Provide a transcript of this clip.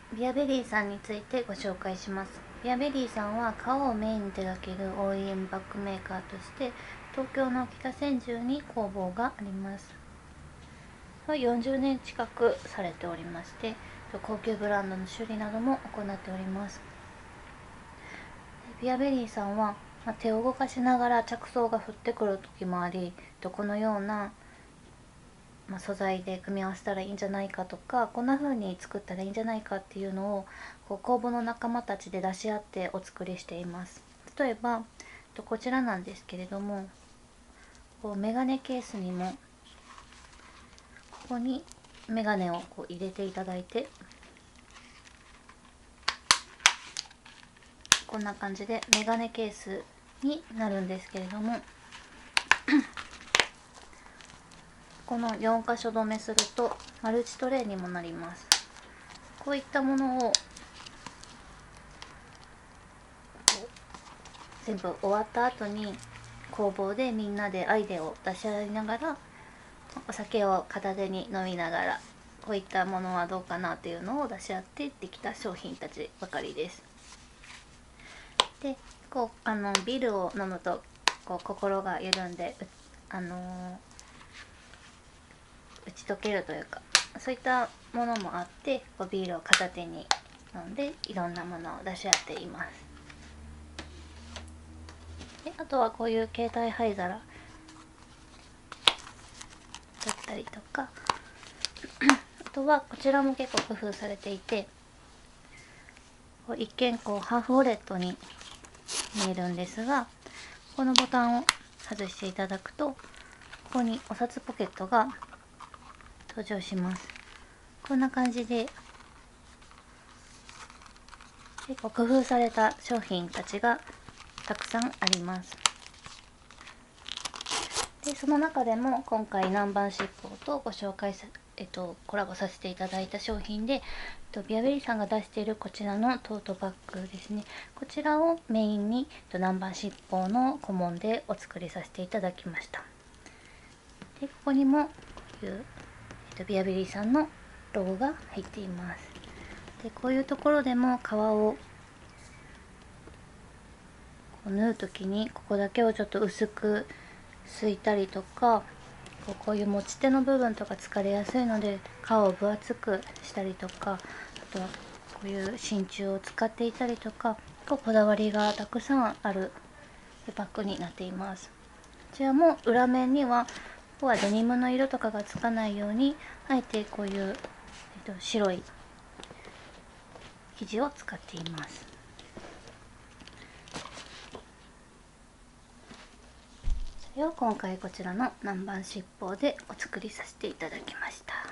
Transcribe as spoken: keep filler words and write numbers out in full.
ビアベリーさんについてご紹介します。ビアベリーさんは革をメインに手掛ける オーイーエム バッグメーカーとして東京の北千住に工房があります。よんじゅうねん近くされておりまして、高級ブランドの修理なども行っております。ビアベリーさんは手を動かしながら着想が降ってくる時もあり、このような素材で組み合わせたらいいんじゃないかとか、こんな風に作ったらいいんじゃないかっていうのをこう工房の仲間たちで出し合ってお作りしています。例えばこちらなんですけれども、こうメガネケースにもここにメガネをこう入れていただいて、こんな感じでメガネケースになるんですけれどもこのよん箇所止めするとマルチトレイにもなります。こういったものを全部終わった後に工房でみんなでアイデアを出し合いながら、お酒を片手に飲みながらこういったものはどうかなっていうのを出し合ってできた商品たちばかりです。でこうあのビールを飲むとこう心が緩んであのー、打ち解けるというか、そういったものもあって、こうビールを片手に飲んでいろんなものを出し合っています。であとはこういう携帯灰皿だったりとかあとはこちらも結構工夫されていて、こう一見こうハーフウォレットに見えるんですが、このボタンを外していただくとここにお札ポケットが登場します。こんな感じで結構工夫された商品たちがたくさんあります。でその中でも今回南蛮七宝とご紹介さ、えっと、コラボさせていただいた商品で、えっと、ビアベリーさんが出しているこちらのトートバッグですね。こちらをメインに、えっと、南蛮七宝の顧問でお作りさせていただきました。でここにもこういう、えっと、ビアベリーさんのロゴが入っています。でこういうところでも革を縫う時にここだけをちょっと薄くすいたりとか、こうこういう持ち手の部分とか疲れやすいので皮を分厚くしたりとか、あとはこういう真鍮を使っていたりとか、こうこだわりがたくさんあるバッグになっています。こちらも裏面にはここはデニムの色とかがつかないようにあえてこういう、えっと、白い生地を使っています。それを今回こちらの南蛮七宝でお作りさせていただきました。